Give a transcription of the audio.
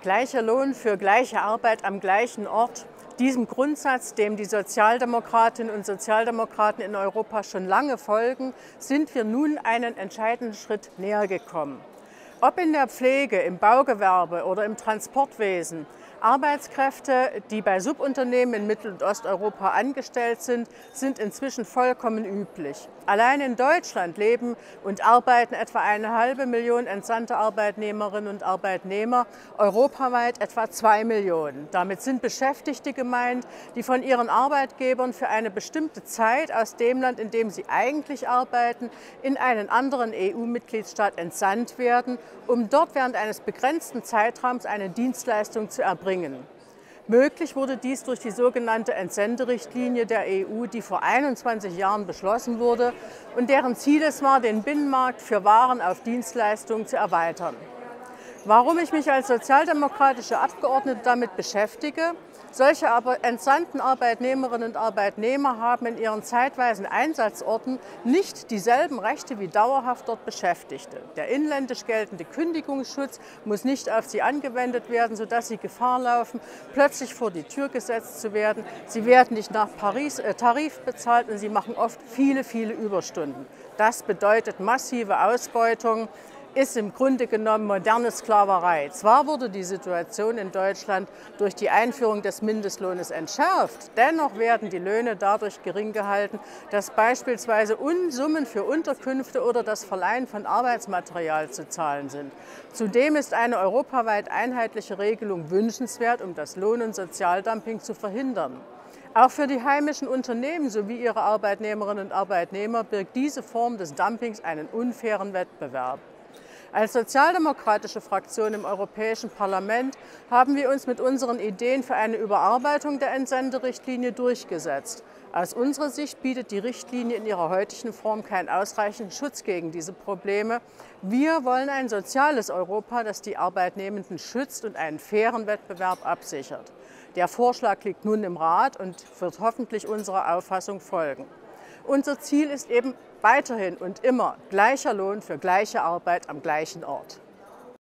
Gleicher Lohn für gleiche Arbeit am gleichen Ort. Diesem Grundsatz, dem die Sozialdemokratinnen und Sozialdemokraten in Europa schon lange folgen, sind wir nun einen entscheidenden Schritt näher gekommen. Ob in der Pflege, im Baugewerbe oder im Transportwesen, Arbeitskräfte, die bei Subunternehmen in Mittel- und Osteuropa angestellt sind, sind inzwischen vollkommen üblich. Allein in Deutschland leben und arbeiten etwa 1,5 Million entsandte Arbeitnehmerinnen und Arbeitnehmer, europaweit etwa 2 Millionen. Damit sind Beschäftigte gemeint, die von ihren Arbeitgebern für eine bestimmte Zeit aus dem Land, in dem sie eigentlich arbeiten, in einen anderen EU-Mitgliedstaat entsandt werden, um dort während eines begrenzten Zeitraums eine Dienstleistung zu erbringen. Möglich wurde dies durch die sogenannte Entsenderichtlinie der EU, die vor 21 Jahren beschlossen wurde und deren Ziel es war, den Binnenmarkt für Waren auf Dienstleistungen zu erweitern. Warum ich mich als sozialdemokratische Abgeordnete damit beschäftige? Solche entsandten Arbeitnehmerinnen und Arbeitnehmer haben in ihren zeitweisen Einsatzorten nicht dieselben Rechte wie dauerhaft dort Beschäftigte. Der inländisch geltende Kündigungsschutz muss nicht auf sie angewendet werden, sodass sie Gefahr laufen, plötzlich vor die Tür gesetzt zu werden. Sie werden nicht nach Tarif bezahlt und sie machen oft viele Überstunden. Das bedeutet massive Ausbeutung. Ist im Grunde genommen moderne Sklaverei. Zwar wurde die Situation in Deutschland durch die Einführung des Mindestlohnes entschärft, dennoch werden die Löhne dadurch gering gehalten, dass beispielsweise Unsummen für Unterkünfte oder das Verleihen von Arbeitsmaterial zu zahlen sind. Zudem ist eine europaweit einheitliche Regelung wünschenswert, um das Lohn- und Sozialdumping zu verhindern. Auch für die heimischen Unternehmen sowie ihre Arbeitnehmerinnen und Arbeitnehmer birgt diese Form des Dumpings einen unfairen Wettbewerb. Als sozialdemokratische Fraktion im Europäischen Parlament haben wir uns mit unseren Ideen für eine Überarbeitung der Entsenderichtlinie durchgesetzt. Aus unserer Sicht bietet die Richtlinie in ihrer heutigen Form keinen ausreichenden Schutz gegen diese Probleme. Wir wollen ein soziales Europa, das die Arbeitnehmenden schützt und einen fairen Wettbewerb absichert. Der Vorschlag liegt nun im Rat und wird hoffentlich unserer Auffassung folgen. Unser Ziel ist eben weiterhin und immer gleicher Lohn für gleiche Arbeit am gleichen Ort.